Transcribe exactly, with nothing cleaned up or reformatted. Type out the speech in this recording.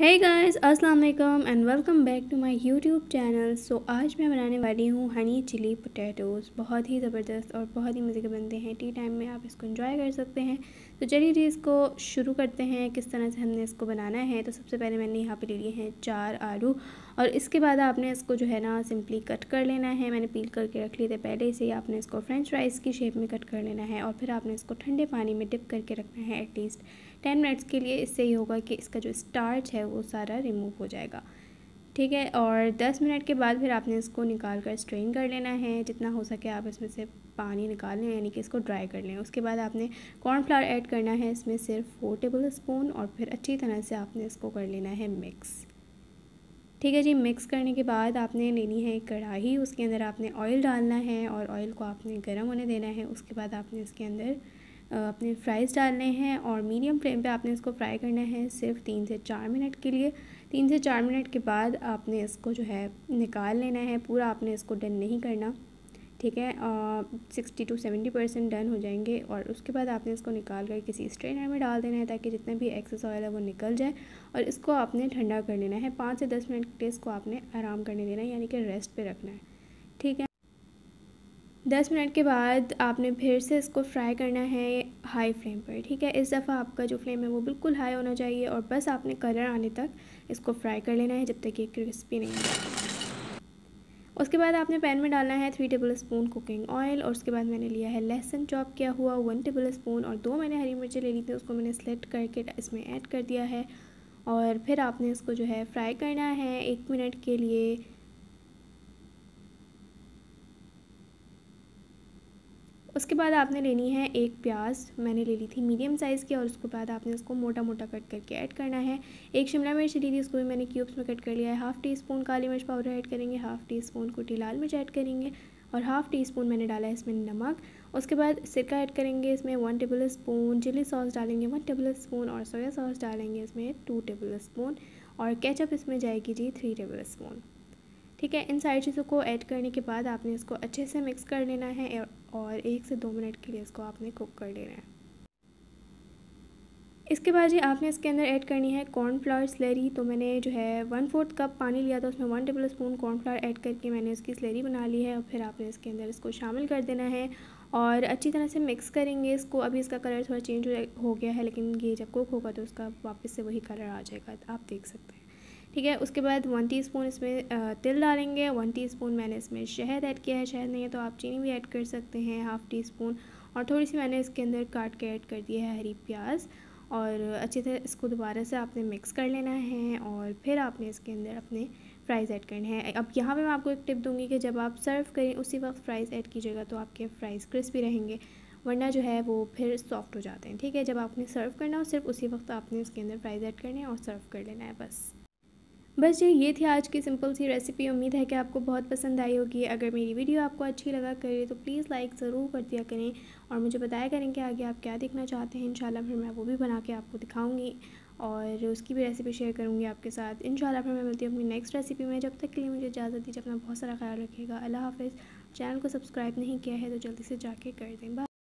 हे guys, अस्सलाम वालेकुम and welcome back to my YouTube channel. So आज मैं बनाने वाली हूँ हनी चिली पोटैटोज़। बहुत ही ज़बरदस्त और बहुत ही मज़े के बनते हैं। टी टाइम में आप इसको एंजॉय कर सकते हैं। तो चलिए जी इसको शुरू करते हैं किस तरह से हमने इसको बनाना है। तो सबसे पहले मैंने यहाँ पे ले लिए हैं चार आलू और इसके बाद आपने इसको जो है ना सिंपली कट कर लेना है। मैंने पील करके रख लिए थे पहले से ही। आपने इसको फ्रेंच फ्राइज़ की शेप में कट कर लेना है और फिर आपने इसको ठंडे पानी में डिप करके रखना है एटलीस्ट टेन मिनट्स के लिए। इससे ये होगा कि इसका जो स्टार्च है वो सारा रिमूव हो जाएगा, ठीक है। और दस मिनट के बाद फिर आपने इसको निकाल कर स्ट्रेन कर लेना है। जितना हो सके आप इसमें से पानी निकाल लें, यानी कि इसको ड्राई कर लें। उसके बाद आपने कॉर्नफ्लावर ऐड करना है इसमें सिर्फ फोर टेबल स्पून और फिर अच्छी तरह से आपने इसको कर लेना है मिक्स, ठीक है जी। मिक्स करने के बाद आपने लेनी है एक कढ़ाई, उसके अंदर आपने ऑयल डालना है और ऑयल को आपने गर्म होने देना है। उसके बाद आपने इसके अंदर अपने फ्राइज़ डालने हैं और मीडियम फ्लेम पे आपने इसको फ्राई करना है सिर्फ तीन से चार मिनट के लिए। तीन से चार मिनट के बाद आपने इसको जो है निकाल लेना है। पूरा आपने इसको डन नहीं करना, ठीक है। Sixty to seventy percent done हो जाएंगे और उसके बाद आपने इसको निकाल कर किसी स्ट्रेनर में डाल देना है ताकि जितना भी एक्सेस ऑयल है वो निकल जाए। और इसको आपने ठंडा कर लेना है। पाँच से दस मिनट के लिए इसको आपने आराम करने देना है, यानी कि रेस्ट पे रखना है, ठीक है। दस मिनट के बाद आपने फिर से इसको फ्राई करना है हाई फ्लेम पर, ठीक है। इस दफ़ा आपका जो फ्लेम है वो बिल्कुल हाई होना चाहिए और बस आपने कलर आने तक इसको फ्राई कर लेना है जब तक ये क्रिस्पी नहीं हो। उसके बाद आपने पैन में डालना है three tablespoon cooking oil और उसके बाद मैंने लिया है लहसुन चॉप किया हुआ वन टेबल स्पून और दो मैंने हरी मिर्चें ले ली थी, उसको मैंने स्लिट करके इसमें ऐड कर दिया है। और फिर आपने इसको जो है फ्राई करना है एक मिनट के लिए। उसके बाद आपने लेनी है एक प्याज, मैंने ले ली थी मीडियम साइज़ की और उसके बाद आपने इसको मोटा मोटा कट करके ऐड करना है। एक शिमला मिर्च ली थी, उसको भी मैंने क्यूब्स में कट कर लिया है। हाफ़ टी स्पून काली मिर्च पाउडर ऐड करेंगे, हाफ़ टी स्पून कुटी लाल मिर्च ऐड करेंगे और हाफ़ टी स्पून मैंने डाला है इसमें नमक। उसके बाद सिरका ऐड करेंगे इसमें one tablespoon, chilli sauce डालेंगे वन टेबल स्पून और सोया सॉस डालेंगे इसमें टू टेबल स्पून और केचप इसमें जाएगी जी थ्री टेबल स्पून, ठीक है। इन सारी चीज़ों को ऐड करने के बाद आपने इसको अच्छे से मिक्स कर लेना है और एक से दो मिनट के लिए इसको आपने कुक कर लेना है। इसके बाद जी आपने इसके अंदर ऐड करनी है कॉर्नफ्लावर स्लरी। तो मैंने जो है वन फोर्थ कप पानी लिया था, उसमें one tablespoon cornflour add करके मैंने इसकी स्लरी बना ली है और फिर आपने इसके अंदर इसको शामिल कर देना है और अच्छी तरह से मिक्स करेंगे इसको। अभी इसका कलर थोड़ा चेंज हो गया है, लेकिन ये जब कुक होगा तो उसका वापस से वही कलर आ जाएगा, आप देख सकते हैं, ठीक है। उसके बाद वन टीस्पून इसमें तिल डालेंगे, वन टीस्पून मैंने इसमें शहद ऐड किया है। शहद नहीं है तो आप चीनी भी ऐड कर सकते हैं, हाफ़ टी स्पून। और थोड़ी सी मैंने इसके अंदर काट के ऐड कर दिया है हरी प्याज और अच्छी तरह इसको दोबारा से आपने मिक्स कर लेना है और फिर आपने इसके अंदर अपने फ़्राइज़ ऐड करने हैं। अब यहाँ पे मैं आपको एक टिप दूँगी कि जब आप सर्व करें उसी वक्त फ़्राइज़ ऐड कीजिएगा तो आपके फ़्राइज़ क्रिस्पी रहेंगे, वरना जो है वो फिर सॉफ्ट हो जाते हैं, ठीक है। जब आपने सर्व करना हो सिर्फ उसी वक्त आपने इसके अंदर फ़्राइज़ ऐड करने हैं और सर्व कर लेना है, बस बस जी ये थी आज की सिंपल सी रेसिपी। उम्मीद है कि आपको बहुत पसंद आई होगी। अगर मेरी वीडियो आपको अच्छी लगा करे तो प्लीज़ लाइक ज़रूर कर दिया करें और मुझे बताया करें कि आगे आप क्या देखना चाहते हैं। इंशाल्लाह फिर मैं वो भी बना के आपको दिखाऊंगी और उसकी भी रेसिपी शेयर करूंगी आपके साथ। इंशाल्लाह फिर मैं मिलती हूँ अपनी नेक्स्ट रेसिपी में। जब तक के लिए मुझे इजाज़त दीजिए, अपना बहुत सारा ख्याल रखिएगा। अल्लाह हाफ़िज़। चैनल को सब्सक्राइब नहीं किया है तो जल्दी से जाके कर दें। बाय।